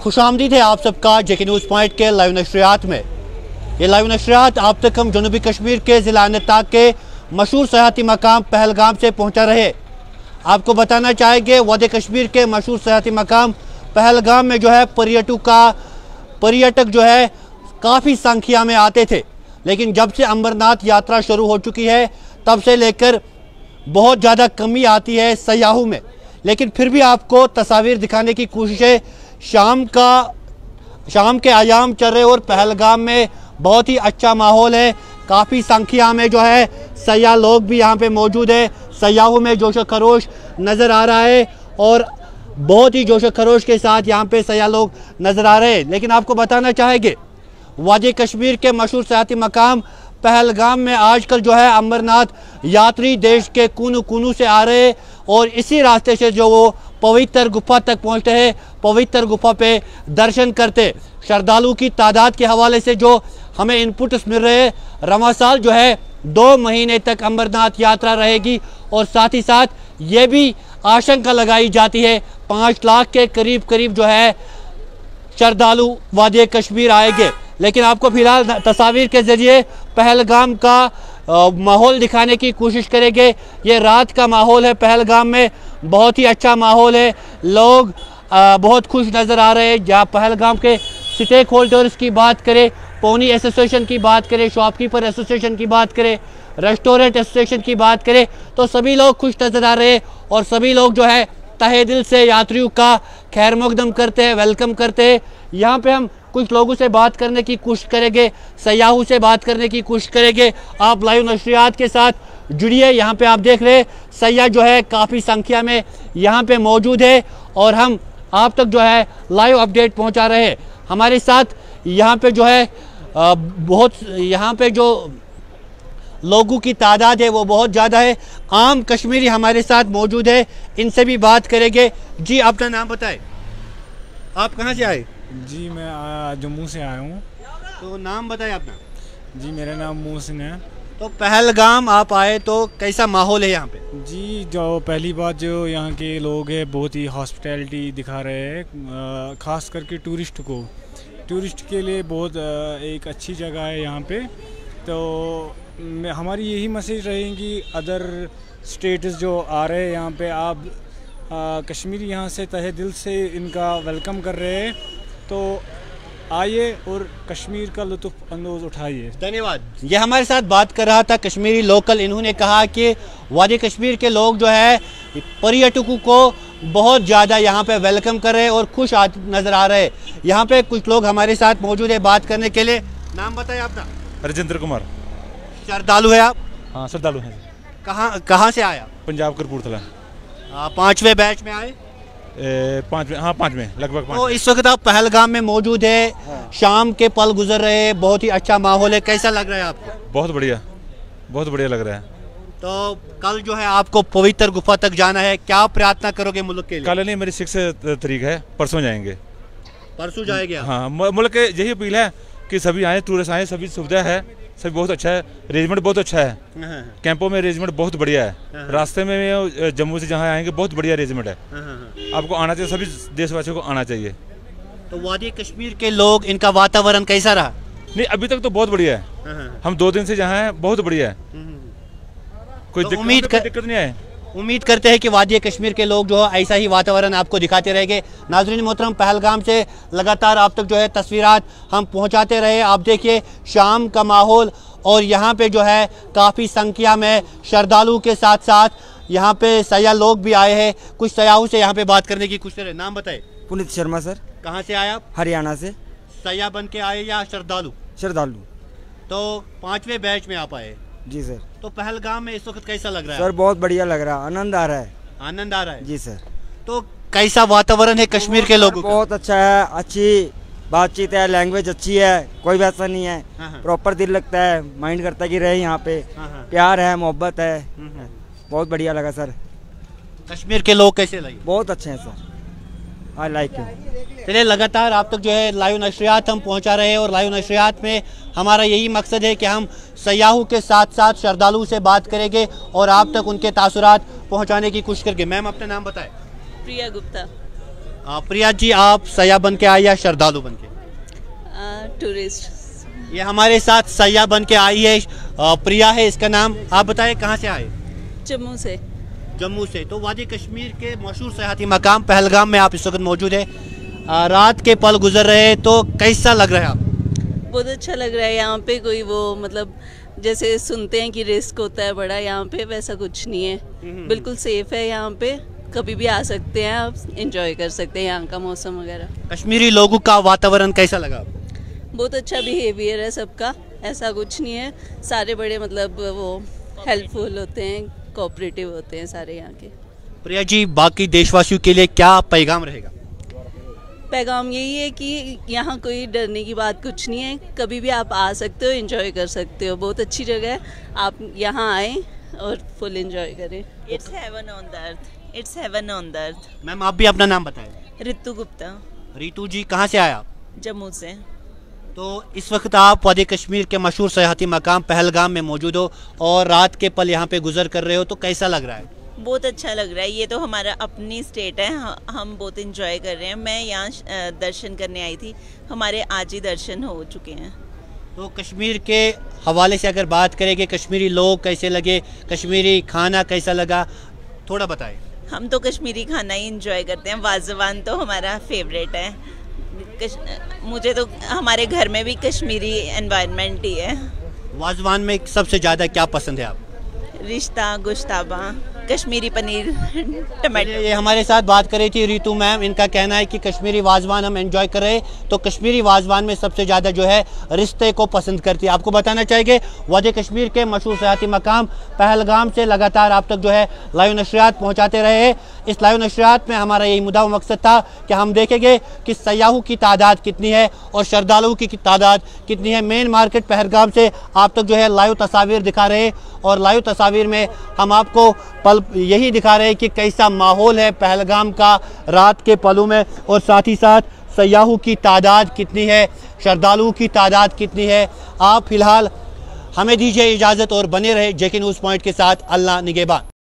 खुशामदीद है आप सबका जेके न्यूज़ पॉइंट के लाइव नशरियात में। ये लाइव नशरियात आप तक हम जनूबी कश्मीर के ज़िला अनंतनाग के मशहूर सयाहती मकाम पहलगाम से पहुँचा रहे। आपको बताना चाहेंगे वादी कश्मीर के मशहूर सयाहती मकाम पहलगाम में जो है पर्यटक जो है काफ़ी संख्या में आते थे, लेकिन जब से अमरनाथ यात्रा शुरू हो चुकी है तब से लेकर बहुत ज़्यादा कमी आती है सयाहों में। लेकिन फिर भी आपको तस्वीर दिखाने की कोशिश है। शाम के आयाम चल रहे और पहलगाम में बहुत ही अच्छा माहौल है। काफ़ी संख्या में जो है सयाह लोग भी यहाँ पे मौजूद है। सयाहों में जोश खरोश नज़र आ रहा है और बहुत ही जोश खरोश के साथ यहाँ पे सयाह लोग नज़र आ रहे हैं। लेकिन आपको बताना चाहेंगे वादी कश्मीर के मशहूर सयाहती मकाम पहलगाम में आजकल जो है अमरनाथ यात्री देश के कोनों कोनों से आ रहे हैं और इसी रास्ते से जो वो पवित्र गुफा तक पहुंचते हैं, पवित्र गुफा पे दर्शन करते। श्रद्धालु की तादाद के हवाले से जो हमें इनपुट्स मिल रहे हैं, रवां साल जो है 2 महीने तक अमरनाथ यात्रा रहेगी और साथ ही साथ ये भी आशंका लगाई जाती है 5 लाख के करीब जो है श्रद्धालु वादी कश्मीर आएंगे। लेकिन आपको फिलहाल तस्वीर के ज़रिए पहलगाम का माहौल दिखाने की कोशिश करेंगे। ये रात का माहौल है, पहलगाम में बहुत ही अच्छा माहौल है, लोग बहुत खुश नज़र आ रहे हैं। जहाँ पहलगाम के स्टेक होल्डर्स की बात करें, पौनी एसोसिएशन की बात करें, शॉपकीपर एसोसिएशन की बात करें, रेस्टोरेंट एसोसिएशन की बात करें, तो सभी लोग खुश नज़र आ रहे हैं और सभी लोग जो है तहे दिल से यात्रियों का खैर मकदम करते हैं, वेलकम करते हैं। यहाँ पे हम कुछ लोगों से बात करने की कोशिश करेंगे, सयाहों से बात करने की कोशिश करेंगे। आप लाइव नशरियात के साथ जुड़िए। यहाँ पे आप देख रहे हैं सयाह जो है काफ़ी संख्या में यहाँ पे मौजूद है और हम आप तक जो है लाइव अपडेट पहुँचा रहे हैं। हमारे साथ यहाँ पे जो है यहाँ पे जो लोगों की तादाद है वो बहुत ज़्यादा है। आम कश्मीरी हमारे साथ मौजूद है, इनसे भी बात करेंगे। जी अपना नाम बताएं, आप कहाँ से आए? जी मैं जम्मू से आया हूँ। तो नाम बताएं अपना। जी मेरा नाम मोहसिन है। तो पहलगाम आप आए तो कैसा माहौल है यहाँ पे? जी जो पहली बात जो यहाँ के लोग हैं बहुत ही हॉस्पिटैलिटी दिखा रहे हैं, ख़ास करके टूरिस्ट के लिए बहुत एक अच्छी जगह है यहाँ पे। तो हमारी यही मैसेज रहेगी अदर स्टेट्स जो आ रहे हैं यहाँ पे, आप कश्मीरी यहाँ से तहे दिल से इनका वेलकम कर रहे हैं, तो आइए और कश्मीर का लुत्फ़ अंदोज़ उठाइए। धन्यवाद। ये हमारे साथ बात कर रहा था कश्मीरी लोकल। इन्होंने कहा कि वादी कश्मीर के लोग जो है पर्यटकों को बहुत ज़्यादा यहाँ पे वेलकम कर रहे हैं और खुश नज़र आ रहे हैं। यहाँ पे कुछ लोग हमारे साथ मौजूद है बात करने के लिए। नाम बताइए अपना। राजेंद्र कुमार। श्रद्धालु है आप? हाँ श्रद्धालु हैं। कहाँ से आया? पंजाब कपूरथला। 5वें बैच में आए? 5वें लगभग। तो इस वक्त आप पहलगाम में मौजूद है। हाँ। शाम के पल गुजर रहे हैं, बहुत ही अच्छा माहौल है, कैसा लग रहा है आपको? बहुत बढ़िया लग रहा है। तो कल जो है आपको पवित्र गुफा तक जाना है, क्या प्रार्थना करोगे मुल्क के लिए? कल नहीं, मेरी 6 तारीख है, परसों जाएंगे। परसों जाएंगे? हाँ, मुल्क के यही अपील है कि सभी आए, टूरिस्ट आए, सभी सुविधा है, सभी बहुत अच्छा है, अरेंजमेंट बहुत अच्छा है। कैंपों में अरेंजमेंट बहुत बढ़िया है। रास्ते में जम्मू से जहाँ आएंगे बहुत बढ़िया अरेंजमेंट है। आपको आना चाहिए, सभी देशवासियों को आना चाहिए। तो वादी कश्मीर के लोग, इनका वातावरण कैसा रहा? नहीं अभी तक तो बहुत बढ़िया है। हम 2 दिन से जहाँ हैं बहुत बढ़िया है, कोई दिक्कत नहीं है। उम्मीद करते हैं कि वादी कश्मीर के लोग जो है ऐसा ही वातावरण आपको दिखाते रहेंगे। नाज़रीन मोहतरम, पहलगाम से लगातार आप तक जो है तस्वीरात हम पहुंचाते रहे। आप देखिए शाम का माहौल और यहाँ पे जो है काफ़ी संख्या में श्रद्धालु के साथ साथ यहाँ पे सयाह लोग भी आए हैं। कुछ सयाहों से यहाँ पे बात करने की कोशिश करें। नाम बताए। पुनीत शर्मा सर। कहाँ से आए आप? हरियाणा से। सयाह बन के आए या श्रद्धालु? श्रद्धालु। तो 5वें बैच में आप आए? जी सर। तो पहलगाम में इस वक्त कैसा लग रहा है? सर बहुत बढ़िया लग रहा है, आनंद आ रहा है। आनंद आ रहा है? जी सर। तो कैसा वातावरण है कश्मीर के लोगों का? बहुत अच्छा है, अच्छी बातचीत है, लैंग्वेज अच्छी है, कोई वैसा नहीं है, प्रॉपर दिल लगता है, माइंड करता है कि रहे यहाँ पे, प्यार है, मोहब्बत है, बहुत बढ़िया लगा सर। कश्मीर के लोग कैसे लगे? बहुत अच्छे हैं सर, आई लाइक इट। चलिए लगातार आप तक जो है लाइव नशरियात हम पहुंचा रहे हैं और लाइव नशरियात में हमारा यही मकसद है कि हम सयाहों के साथ साथ श्रद्धालुओं से बात करेंगे और आप तक उनके तासुरात पहुंचाने की कोशिश करेंगे। मैम अपना नाम बताएं। प्रिया गुप्ता। प्रिया जी, आप सयाह बन के आई या श्रद्धालु बन के? टूरिस्ट। ये हमारे साथ सयाह बन के आई है, प्रिया है इसका नाम। आप बताएं कहाँ से आए? जम्मू से। जम्मू से। तो वादी कश्मीर के मशहूर सयाहती मकाम पहलगाम में आप इस वक्त मौजूद है। रात के पल गुजर रहे हैं, तो कैसा लग रहा है आप? बहुत अच्छा लग रहा है। यहाँ पे कोई वो मतलब जैसे सुनते हैं कि रिस्क होता है बड़ा, यहाँ पे वैसा कुछ नहीं है। बिल्कुल सेफ है यहाँ पे, कभी भी आ सकते हैं आप, एंजॉय कर सकते हैं यहाँ का मौसम वगैरह। कश्मीरी लोगों का वातावरण कैसा लगा आपको? बहुत अच्छा बिहेवियर है सबका, ऐसा कुछ नहीं है। सारे बड़े मतलब वो हेल्पफुल होते हैं, कोऑपरेटिव होते हैं सारे यहाँ के। प्रिया जी, बाकी देशवासियों के लिए क्या पैगाम रहेगा? पैगाम यही है कि यहाँ कोई डरने की बात कुछ नहीं है, कभी भी आप आ सकते हो, एंजॉय कर सकते हो। बहुत अच्छी जगह है, आप यहाँ आएँ और फुल एंजॉय करें। It's heaven on the earth, it's heaven on the earth. Ma'am, आप भी अपना नाम बताएं। रितु गुप्ता। रितु जी, कहाँ से आए आप? जम्मू से। तो इस वक्त आप वादी कश्मीर के मशहूर सयाहती मकाम पहलगाम में मौजूद हो और रात के पल यहाँ पे गुजर कर रहे हो, तो कैसा लग रहा है? बहुत अच्छा लग रहा है। ये तो हमारा अपनी स्टेट है, हम बहुत इंजॉय कर रहे हैं। मैं यहाँ दर्शन करने आई थी, हमारे आज ही दर्शन हो चुके हैं। तो कश्मीर के हवाले से अगर बात करें कि कश्मीरी लोग कैसे लगे, कश्मीरी खाना कैसा लगा, थोड़ा बताएं। हम तो कश्मीरी खाना ही इंजॉय करते हैं, वाजवान तो हमारा फेवरेट है। मुझे तो हमारे घर में भी कश्मीरी एनवायरनमेंट ही है। वाजवान में सबसे ज़्यादा क्या पसंद है आप? रिश्ता, गोश्ताबा, कश्मीरी पनीर, टमाटो। ये हमारे साथ बात कर रही थी रितु मैम। इनका कहना है कि कश्मीरी वाजवान हम एंजॉय कर रहे हैं, तो कश्मीरी वाजवान में सबसे ज़्यादा जो है रिश्ते को पसंद करती है। आपको बताना चाहिए वादी कश्मीर के मशहूर सयाहती मकाम पहलगाम से लगातार आप तक जो है लाइव नशरियात पहुँचाते रहे हैं। इस लाइव नशरियात में हमारा यही मुद्दा मकसद था कि हम देखेंगे कि सयाहों की तादाद कितनी है और श्रद्धालुओं की तादाद कितनी है। मेन मार्केट पहलगाम से आप तक जो है लाइव तस्वीर दिखा रहे हैं और लाइव तस्वीर में हम आपको पल यही दिखा रहे हैं कि कैसा माहौल है पहलगाम का रात के पलों में, और साथ ही साथ सयाहों की तादाद कितनी है, श्रद्धालुओं की तादाद कितनी है। आप फिलहाल हमें दीजिए इजाज़त और बने रहे जेके न्यूज़ पॉइंट के साथ। अल्लाह निगहबान।